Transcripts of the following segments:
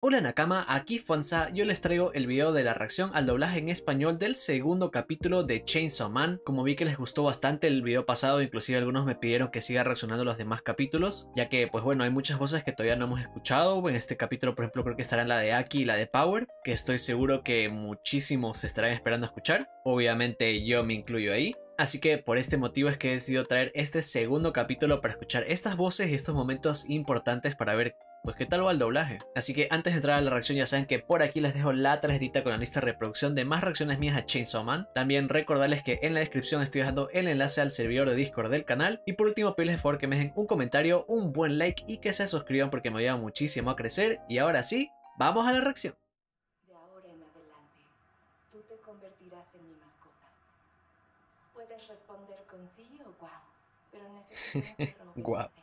Hola Nakama, aquí Fonsa, yo les traigo el video de la reacción al doblaje en español del segundo capítulo de Chainsaw Man. Como vi que les gustó bastante el video pasado, inclusive algunos me pidieron que siga reaccionando a los demás capítulos, ya que pues bueno, hay muchas voces que todavía no hemos escuchado. En este capítulo por ejemplo creo que estarán la de Aki y la de Power, que estoy seguro que muchísimos estarán esperando a escuchar. Obviamente yo me incluyo ahí. Así que por este motivo es que he decidido traer este segundo capítulo para escuchar estas voces y estos momentos importantes para ver pues qué tal va el doblaje. Así que antes de entrar a la reacción ya saben que por aquí les dejo la tarjetita con la lista de reproducción de más reacciones mías a Chainsaw Man. También recordarles que en la descripción estoy dejando el enlace al servidor de Discord del canal. Y por último pedirles el favor que me dejen un comentario, un buen like y que se suscriban porque me ayuda muchísimo a crecer. Y ahora sí, vamos a la reacción. De ahora en adelante, tú te convertirás en mi mascota. Puedes responder con sí o guau, pero necesito un perro Guau. obediente.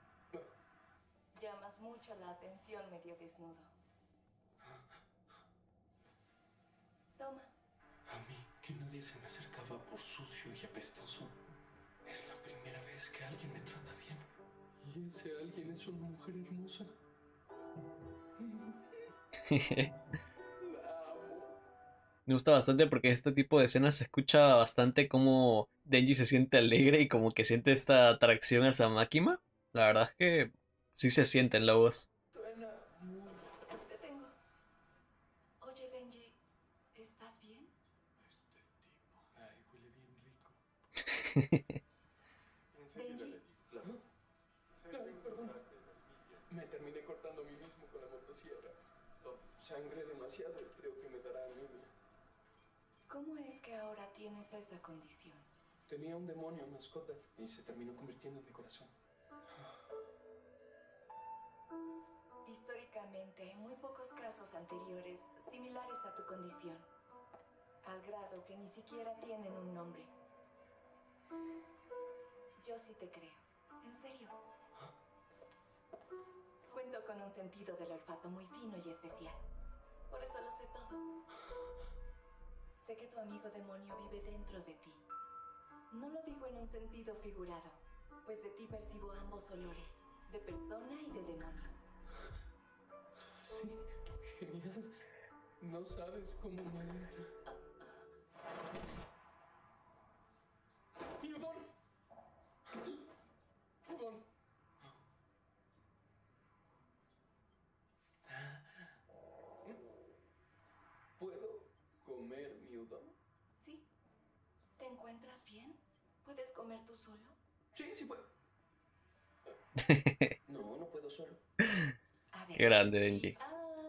Llamas mucho la atención medio desnudo. Toma. A mí, que nadie se me acercaba por sucio y apestoso. Es la primera vez que alguien me trata bien. Y ese alguien es una mujer hermosa. La amo. Me gusta bastante porque este tipo de escenas se escucha bastante como Denji se siente alegre y como que siente esta atracción hacia Makima. La verdad es que sí se siente en la voz. Suena muy... Te tengo. Oye, Denji, ¿estás bien? Este tipo. Ay, huele bien rico. Denji, Perdón. Me terminé cortando a mí mismo con la motosierra. Sangré demasiado y creo que me dará anemia. ¿cómo es que ahora tienes esa condición? Tenía un demonio mascota y se terminó convirtiendo en mi corazón. Históricamente hay muy pocos casos anteriores similares a tu condición, al grado que ni siquiera tienen un nombre. Yo sí te creo, en serio. Cuento con un sentido del olfato muy fino y especial, por eso lo sé todo. Sé que tu amigo demonio vive dentro de ti. No lo digo en un sentido figurado, pues de ti percibo ambos olores, de persona y de demonio. Sí, genial. No sabes cómo me alegra. ¡Y Udon! ¡Udon! ¿Puedo comer mi udon? ¿Sí? ¿Te encuentras bien? ¿Puedes comer tú solo? Sí, sí puedo. No, no puedo solo. A ver. Qué grande Denji.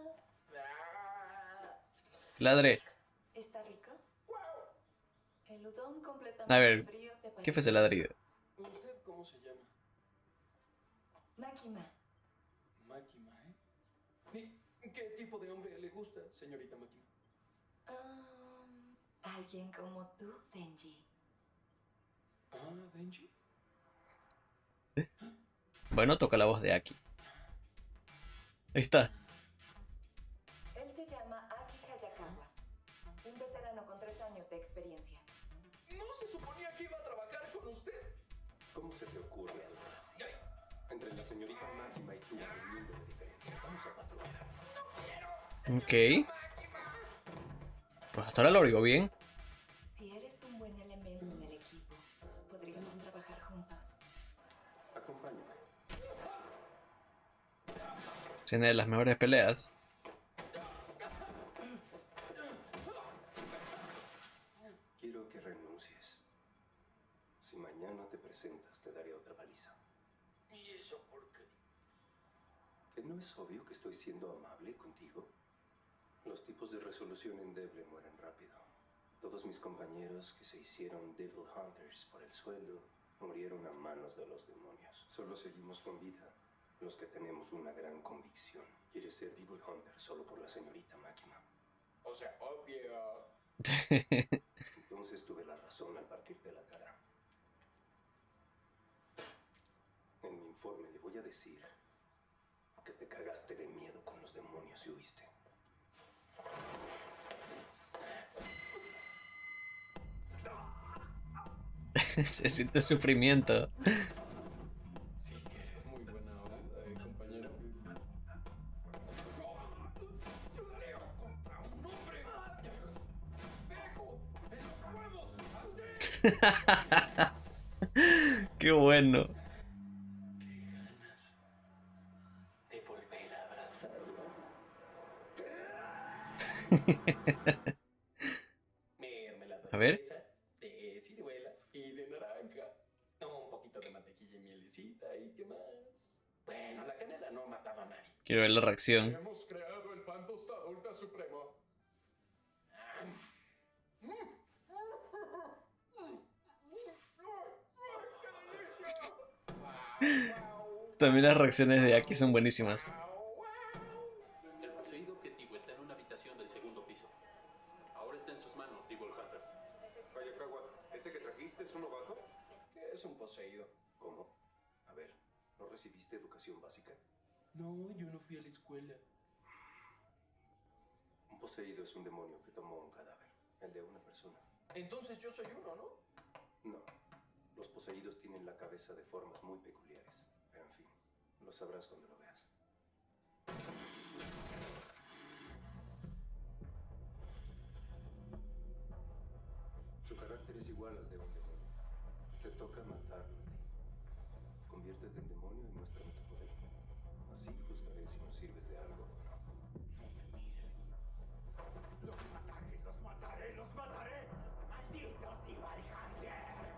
Ah. Ladre. ¿Está rico? El udon A completamente ver, frío te parece. ¿qué fue ese ladrido? ¿Usted cómo se llama? Makima. Makima, ¿eh? ¿Y qué tipo de hombre le gusta, señorita Makima? Alguien como tú, Denji. Ah, Denji. Bueno, toca la voz de Aki. Ahí está. Él se llama Aki Hayakawa, un veterano con 3 años de experiencia. ¿No se suponía que iba a trabajar con usted? ¿Cómo se te ocurre algo así? Entre la señorita Makima y tú hay un mundo de diferencia. Vamos a patrullar. Ok. Pues hasta ahora lo oigo bien. Si eres un buen elemento en el equipo, podríamos trabajar juntos. Acompáñame. Tiene de las mejores peleas. Quiero que renuncies. Si mañana te presentas, te daré otra paliza. ¿Y eso por qué? ¿Que no es obvio que estoy siendo amable contigo? Los tipos de resolución endeble mueren rápido. Todos mis compañeros que se hicieron Devil Hunters por el sueldo murieron a manos de los demonios. Solo seguimos con vida los que tenemos una gran convicción. ¿Quieres ser Devil Hunter solo por la señorita Makima? O sea, obvio. Entonces tuve la razón al partirte la cara. En mi informe le voy a decir que te cagaste de miedo con los demonios y huiste. Se siente sufrimiento. Sí, eres muy buena onda, compañero. Qué bueno. Qué ganas de volver a abrazarlo. Mermelada A de ver. fresa, de ciruela y de naranja. Un poquito de mantequilla y mielecita y qué más. Bueno, la canela no ha matado a nadie. Quiero ver la reacción. Hemos creado el pan tostado ultra supremo. También las reacciones de Aki son buenísimas. El poseído objetivo está en una habitación del segundo piso. Ahora está en sus manos, Devil Hunters. Hayakawa, ¿ese que trajiste es un novato? ¿Qué es un poseído? ¿Cómo? A ver, ¿no recibiste educación básica? No, yo no fui a la escuela. Un poseído es un demonio que tomó un cadáver, el de una persona. Entonces yo soy uno, ¿no? No, los poseídos tienen la cabeza de formas muy peculiares. Pero en fin, lo sabrás cuando lo veas. Su carácter es igual al de un demonio. Te toca matarlo. Conviértete en demonio y muéstrame tu poder. Así juzgaré si nos sirves de algo o no. ¡Los mataré, los mataré, los mataré! ¡Malditos Devil Hunters!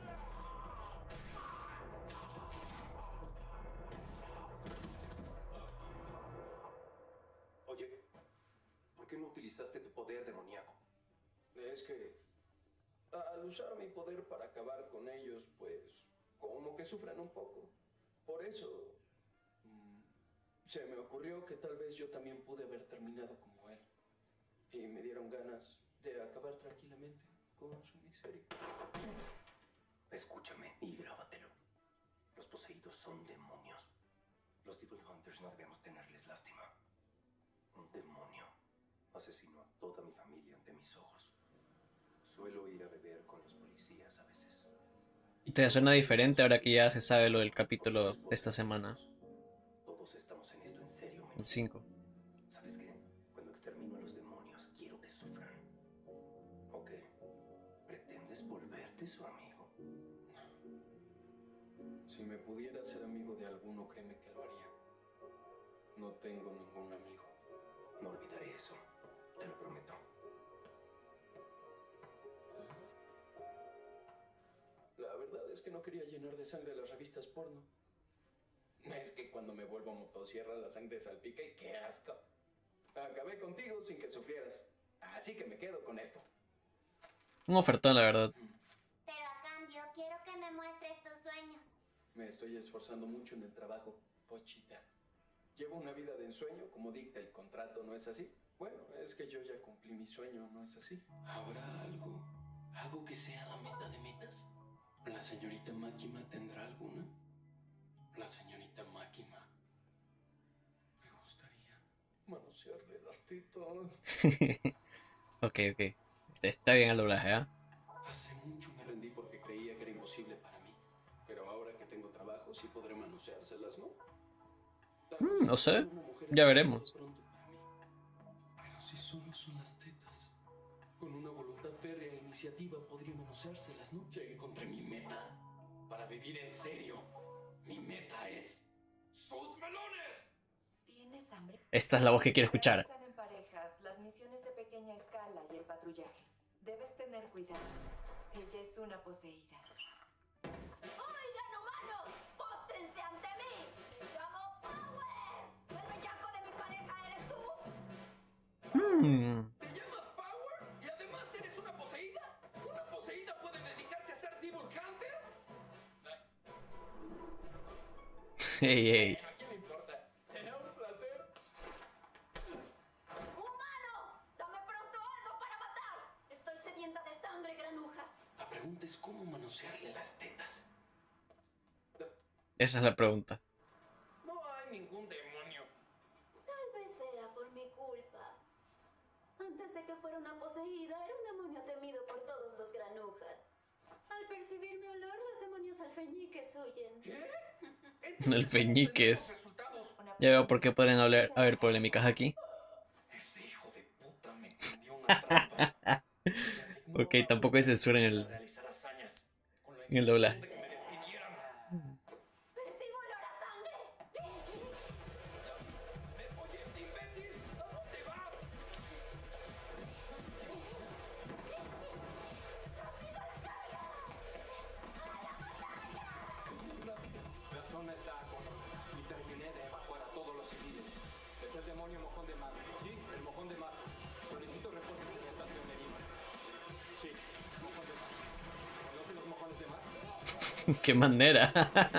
Oye, ¿por qué no utilizaste tu poder demoníaco? Es que al usar mi poder para acabar con ellos, pues como que sufren un poco. Por eso se me ocurrió que tal vez yo también pude haber terminado como él. Y me dieron ganas de acabar tranquilamente con su miseria. Escúchame y grábatelo. Los poseídos son demonios. Los Devil Hunters no debemos tenerles lástima. Un demonio asesinó a toda mi familia ante mis ojos. Suelo ir a beber con los policías a veces. Te suena diferente ahora que ya se sabe lo del capítulo de esta semana. Todos estamos en esto en serio, men. El 5. ¿Sabes qué? Cuando extermino a los demonios, quiero que sufran. ¿O qué? ¿Pretendes volverte su amigo? Si me pudiera ser amigo de alguno, créeme que lo haría. No tengo ningún amigo. No olvidaré eso. Te lo prometo. La verdad es que no quería llenar de sangre las revistas porno. Es que cuando me vuelvo motosierra la sangre salpica y qué asco. Acabé contigo sin que sufrieras. Así que me quedo con esto. Un ofertón, la verdad. Pero a cambio, quiero que me muestres tus sueños. Me estoy esforzando mucho en el trabajo, Pochita. Llevo una vida de ensueño como dicta el contrato, ¿no es así? Bueno, es que yo ya cumplí mi sueño, ¿no es así? ¿Habrá algo que sea la meta de metas? ¿La señorita Máquina tendrá alguna? La señorita Máquina. Me gustaría manosearle las tetas. Ok. Está bien el doblaje, ¿eh? Hace mucho me rendí porque creía que era imposible para mí. Pero ahora que tengo trabajo, sí podré manoseárselas, ¿no? No sé. Una mujer Ya es veremos. demasiado pronto para mí. Pero si solo son las tetas, con una voluntad férrea e iniciativa podría manoseárselas, ¿no? Ya encontré mi meta. Para vivir en serio, mi meta es sus melones. ¿Tienes hambre? Esta es la voz que quiero escuchar. Se realizan en parejas las misiones de pequeña escala y el patrullaje. Debes tener cuidado. Ella es una poseída. ¡Oigan, humanos! ¡Póstrense ante mí! ¡Llamo Power! ¡El bellaco de mi pareja eres tú! ¿Te llamas Power? ¿Y además eres una poseída? ¿Una poseída puede dedicarse a ser Devil Hunter? Ey. ¿A quién le importa? Será un placer. ¡Humano! ¡Dame pronto algo para matar! Estoy sedienta de sangre, granuja. La pregunta es cómo manosearle las tetas. Esa es la pregunta. No hay ningún demonio. Tal vez sea por mi culpa. Antes de que fuera una poseída, era un demonio temido por todos los granujas. Al percibir mi olor, los demonios alfeñiques huyen. ¿Qué? Alfeñiques. Una Ya veo por qué pueden haber polémicas aquí. Ese hijo de puta me tendió una trampa. Ok, tampoco hay censura en el... Realizar hazañas en el doblaje. ¡Percibo olor a sangre! La zona está a cono y terminé de evacuar a todos los civiles. Es el demonio mojón de mar. Sí, el mojón de mar. Solicito refuerzos de mi estación de Lima. Sí, mojón de mar. ¿Conocen los mojones de mar? Qué manera.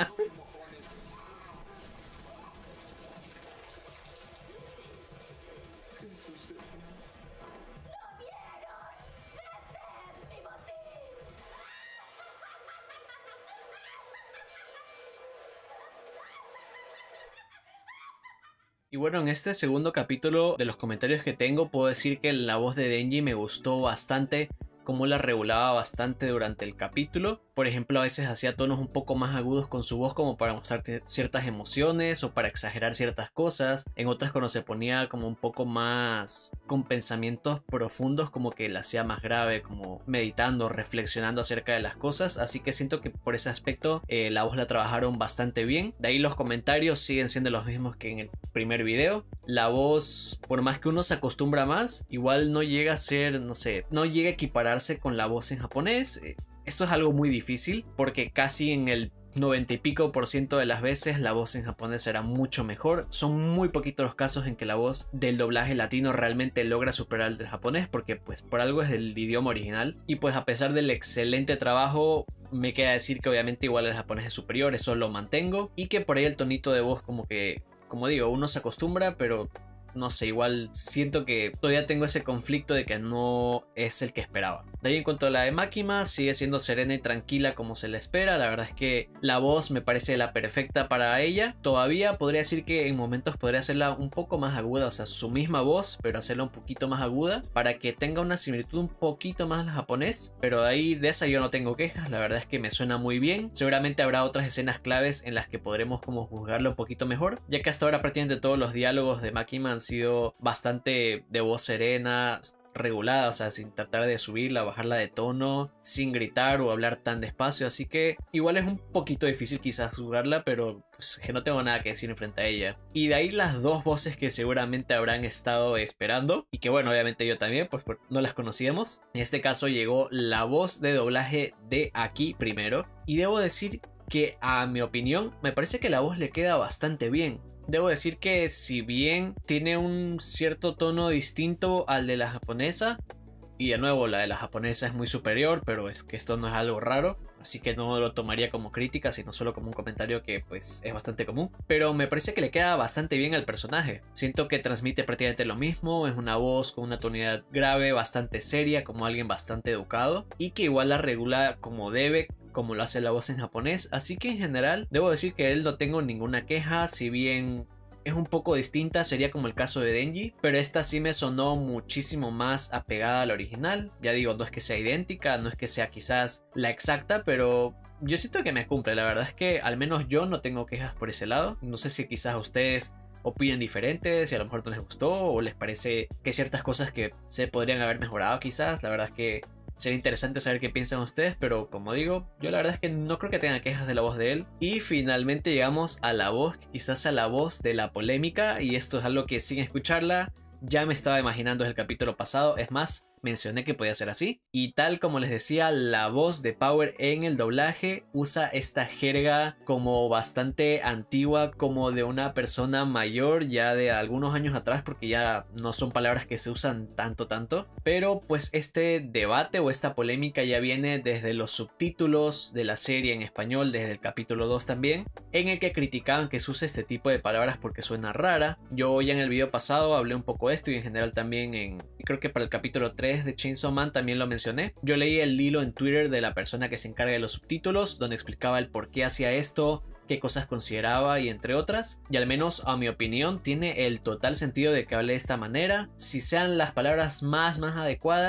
Y bueno, en este segundo capítulo, de los comentarios que tengo, puedo decir que la voz de Denji me gustó bastante, cómo la regulaba bastante durante el capítulo. Por ejemplo, a veces hacía tonos un poco más agudos con su voz como para mostrar ciertas emociones o para exagerar ciertas cosas. En otras, cuando se ponía como un poco más con pensamientos profundos, como que la hacía más grave, como meditando, reflexionando acerca de las cosas. Así que siento que por ese aspecto la voz la trabajaron bastante bien. De ahí los comentarios siguen siendo los mismos que en el primer video. La voz, por más que uno se acostumbra más, igual no llega a ser, no sé, no llega a equipararse con la voz en japonés. Esto es algo muy difícil porque casi en el 90 y pico % de las veces la voz en japonés era mucho mejor. Son muy poquitos los casos en que la voz del doblaje latino realmente logra superar al del japonés, porque pues por algo es del idioma original. Y pues a pesar del excelente trabajo, me queda decir que obviamente igual el japonés es superior, eso lo mantengo. Y que por ahí el tonito de voz como que, como digo, uno se acostumbra, pero no sé, igual siento que todavía tengo ese conflicto de que no es el que esperaba. De ahí en cuanto a la de Makima, sigue siendo serena y tranquila como se le espera. La verdad es que la voz me parece la perfecta para ella. Todavía podría decir que en momentos podría hacerla un poco más aguda, o sea, su misma voz, pero hacerla un poquito más aguda para que tenga una similitud un poquito más al japonés. Pero de ahí de esa yo no tengo quejas, la verdad es que me suena muy bien. Seguramente habrá otras escenas claves en las que podremos como juzgarlo un poquito mejor, ya que hasta ahora prácticamente todos los diálogos de Makima han sido bastante de voz serena, regulada, o sea, sin tratar de subirla, bajarla de tono, sin gritar o hablar tan despacio, así que igual es un poquito difícil quizás jugarla, pero pues que no tengo nada que decir frente a ella. Y de ahí las dos voces que seguramente habrán estado esperando, y que bueno, obviamente yo también, pues no las conocíamos. En este caso llegó la voz de doblaje de Aki primero, y debo decir que a mi opinión me parece que la voz le queda bastante bien. Debo decir que si bien tiene un cierto tono distinto al de la japonesa, y de nuevo la de la japonesa es muy superior, pero es que esto no es algo raro, así que no lo tomaría como crítica, sino solo como un comentario que pues es bastante común. Pero me parece que le queda bastante bien al personaje. Siento que transmite prácticamente lo mismo, es una voz con una tonalidad grave, bastante seria, como alguien bastante educado, y que igual la regula como debe, como lo hace la voz en japonés. Así que en general debo decir que él no tengo ninguna queja, si bien es un poco distinta, sería como el caso de Denji, pero esta sí me sonó muchísimo más apegada al original. Ya digo, no es que sea idéntica, no es que sea quizás la exacta, pero yo siento que me cumple. La verdad es que al menos yo no tengo quejas por ese lado. No sé si quizás ustedes opinan diferentes, si a lo mejor no les gustó o les parece que ciertas cosas que se podrían haber mejorado quizás. La verdad es que sería interesante saber qué piensan ustedes, pero como digo, yo la verdad es que no creo que tenga quejas de la voz de él. Y finalmente llegamos a la voz, quizás a la voz de la polémica, y esto es algo que sin escucharla ya me estaba imaginando desde el capítulo pasado. Es más, mencioné que podía ser así, y tal como les decía, la voz de Power en el doblaje usa esta jerga como bastante antigua, como de una persona mayor ya de algunos años atrás, porque ya no son palabras que se usan tanto, pero pues este debate o esta polémica ya viene desde los subtítulos de la serie en español, desde el capítulo 2 también, en el que criticaban que se use este tipo de palabras porque suena rara. Yo ya en el video pasado hablé un poco de esto, y en general también creo que para el capítulo 3 de Chainsaw Man también lo mencioné. Yo leí el hilo en Twitter de la persona que se encarga de los subtítulos, donde explicaba el por qué hacía esto, qué cosas consideraba y entre otras, y al menos a mi opinión tiene el total sentido de que hable de esta manera. Si sean las palabras más adecuadas,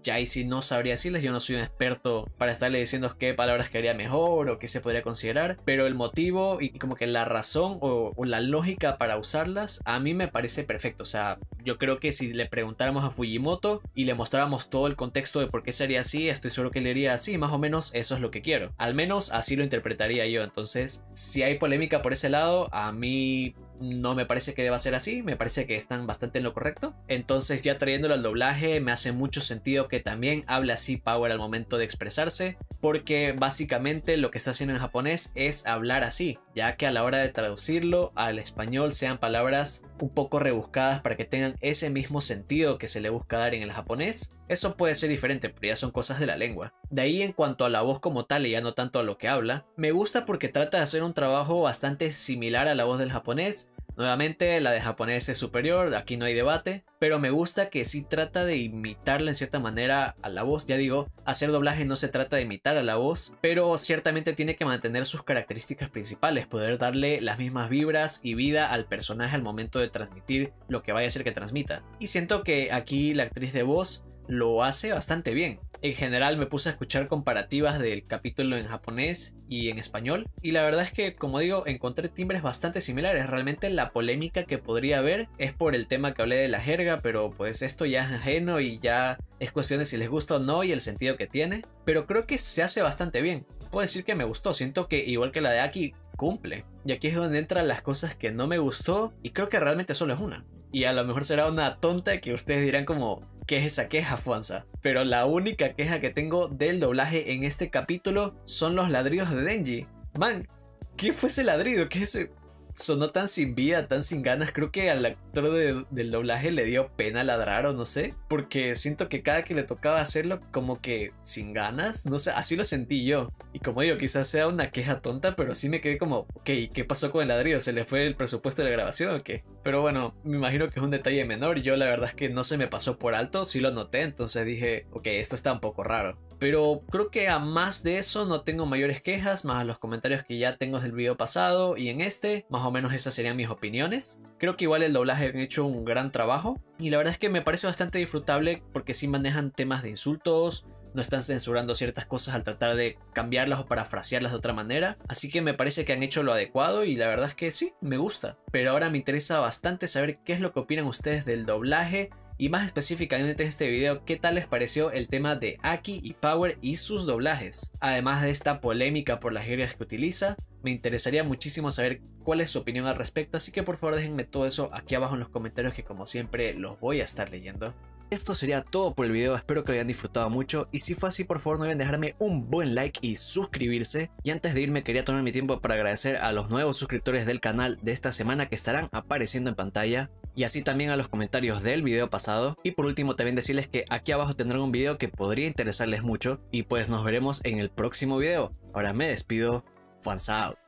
ya ahí sí no sabría decirles, yo no soy un experto para estarle diciendo qué palabras quedaría mejor o qué se podría considerar, pero el motivo y como que la razón o la lógica para usarlas a mí me parece perfecto. O sea, yo creo que si le preguntáramos a Fujimoto y le mostráramos todo el contexto de por qué sería así, estoy seguro que le diría así, más o menos eso es lo que quiero. Al menos así lo interpretaría yo. Entonces, si hay polémica por ese lado, a mí no me parece que deba ser así, me parece que están bastante en lo correcto. Entonces, ya trayéndolo al doblaje, me hace mucho sentido que también hable así Power al momento de expresarse, porque básicamente lo que está haciendo en japonés es hablar así, ya que a la hora de traducirlo al español sean palabras un poco rebuscadas para que tengan ese mismo sentido que se le busca dar en el japonés. Eso puede ser diferente, pero ya son cosas de la lengua. De ahí, en cuanto a la voz como tal y ya no tanto a lo que habla, me gusta porque trata de hacer un trabajo bastante similar a la voz del japonés. Nuevamente, la de japonés es superior, aquí no hay debate, pero me gusta que sí trata de imitarla en cierta manera a la voz. Ya digo, hacer doblaje no se trata de imitar a la voz, pero ciertamente tiene que mantener sus características principales, poder darle las mismas vibras y vida al personaje al momento de transmitir lo que vaya a ser que transmita. Y siento que aquí la actriz de voz lo hace bastante bien. En general me puse a escuchar comparativas del capítulo en japonés y en español, y la verdad es que, como digo, encontré timbres bastante similares. Realmente la polémica que podría haber es por el tema que hablé de la jerga, pero pues esto ya es ajeno y ya es cuestión de si les gusta o no y el sentido que tiene, pero creo que se hace bastante bien. Puedo decir que me gustó, siento que igual que la de Aki cumple, y aquí es donde entran las cosas que no me gustó, y creo que realmente solo es una. Y a lo mejor será una tonta que ustedes dirán como, ¿qué es esa queja, Fuanza? Pero la única queja que tengo del doblaje en este capítulo son los ladridos de Denji. Man, ¿qué fue ese ladrido? ¿Qué es ese? Sonó tan sin vida, tan sin ganas. Creo que al actor del doblaje le dio pena ladrar o no sé, porque siento que cada que le tocaba hacerlo como que sin ganas, no sé, así lo sentí yo. Y como digo, quizás sea una queja tonta, pero sí me quedé como, ok, ¿qué pasó con el ladrido? ¿Se le fue el presupuesto de la grabación o qué? Pero bueno, me imagino que es un detalle menor. Yo la verdad es que no se me pasó por alto, sí lo noté, entonces dije, ok, esto está un poco raro. Pero creo que a más de eso no tengo mayores quejas, más los comentarios que ya tengo del video pasado y en este, más o menos esas serían mis opiniones. Creo que igual el doblaje han hecho un gran trabajo y la verdad es que me parece bastante disfrutable porque sí manejan temas de insultos, no están censurando ciertas cosas al tratar de cambiarlas o parafrasearlas de otra manera, así que me parece que han hecho lo adecuado y la verdad es que sí, me gusta. Pero ahora me interesa bastante saber qué es lo que opinan ustedes del doblaje. Y más específicamente en este video, ¿qué tal les pareció el tema de Aki y Power y sus doblajes? Además de esta polémica por las jergas que utiliza, me interesaría muchísimo saber cuál es su opinión al respecto, así que por favor déjenme todo eso aquí abajo en los comentarios que como siempre los voy a estar leyendo. Esto sería todo por el video, espero que lo hayan disfrutado mucho y si fue así por favor no olviden dejarme un buen like y suscribirse. Y antes de irme quería tomar mi tiempo para agradecer a los nuevos suscriptores del canal de esta semana que estarán apareciendo en pantalla. Y así también a los comentarios del video pasado. Y por último también decirles que aquí abajo tendrán un video que podría interesarles mucho. Y pues nos veremos en el próximo video. Ahora me despido. Fuanza out.